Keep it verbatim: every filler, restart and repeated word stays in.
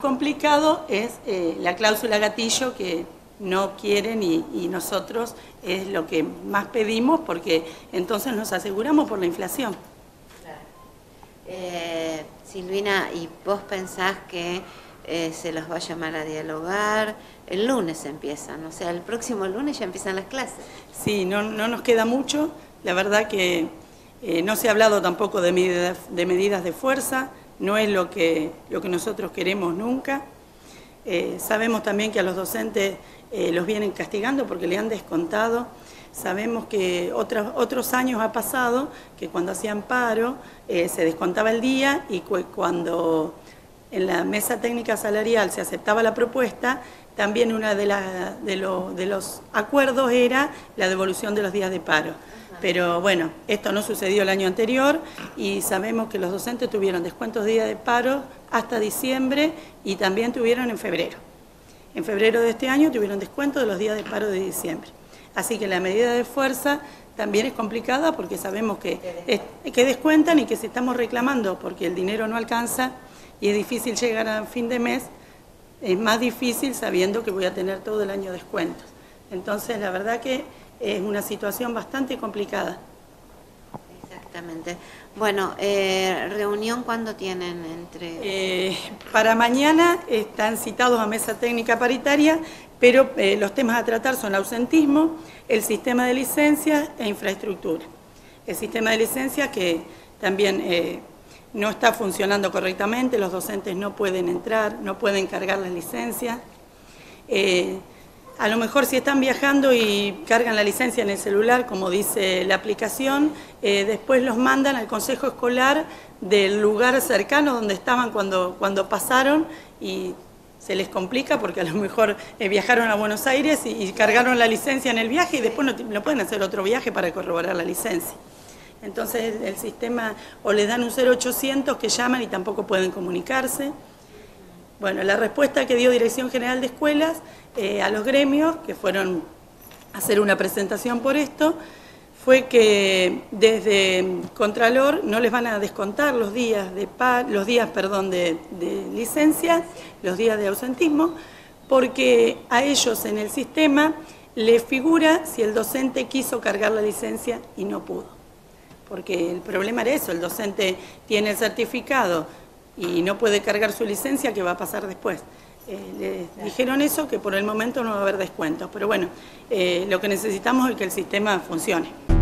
Complicado es eh, la cláusula gatillo que no quieren y, y nosotros es lo que más pedimos porque entonces nos aseguramos por la inflación. Claro. Eh, Silvina, ¿y vos pensás que eh, se los va a llamar a dialogar? El lunes empiezan, o sea, el próximo lunes ya empiezan las clases. Sí, no, no nos queda mucho, la verdad que eh, no se ha hablado tampoco de medidas, de medidas de fuerza, no es lo que, lo que nosotros queremos nunca. Eh, sabemos también que a los docentes eh, los vienen castigando porque le han descontado. Sabemos que otros, otros años ha pasado que cuando hacían paro eh, se descontaba el día y cu cuando en la mesa técnica salarial se aceptaba la propuesta, también uno de, la, de, lo, de los acuerdos era la devolución de los días de paro. Pero bueno, esto no sucedió el año anterior y sabemos que los docentes tuvieron descuentos de día de paro hasta diciembre y también tuvieron en febrero. En febrero de este año tuvieron descuento de los días de paro de diciembre. Así que la medida de fuerza también es complicada porque sabemos que, es, que descuentan y que si estamos reclamando porque el dinero no alcanza y es difícil llegar a fin de mes, es más difícil sabiendo que voy a tener todo el año descuentos. Entonces, la verdad que es una situación bastante complicada. Exactamente. Bueno, eh, ¿reunión cuándo tienen entre...? Eh, para mañana están citados a mesa técnica paritaria, pero eh, los temas a tratar son ausentismo, el sistema de licencias e infraestructura. El sistema de licencias que también eh, no está funcionando correctamente, los docentes no pueden entrar, no pueden cargar las licencias. Eh, A lo mejor si están viajando y cargan la licencia en el celular, como dice la aplicación, eh, después los mandan al consejo escolar del lugar cercano donde estaban cuando, cuando pasaron y se les complica porque a lo mejor eh, viajaron a Buenos Aires y, y cargaron la licencia en el viaje y después no, no pueden hacer otro viaje para corroborar la licencia. Entonces el, el sistema, o les dan un cero ochocientos que llaman y tampoco pueden comunicarse. Bueno, la respuesta que dio Dirección General de Escuelas eh, a los gremios, que fueron a hacer una presentación por esto, fue que desde Contralor no les van a descontar los días de par, los días, perdón, de, de licencia, los días de ausentismo, porque a ellos en el sistema les figura si el docente quiso cargar la licencia y no pudo. Porque el problema era eso, el docente tiene el certificado y no puede cargar su licencia, ¿qué va a pasar después? Eh, les dijeron eso, que por el momento no va a haber descuentos, pero bueno, eh, lo que necesitamos es que el sistema funcione.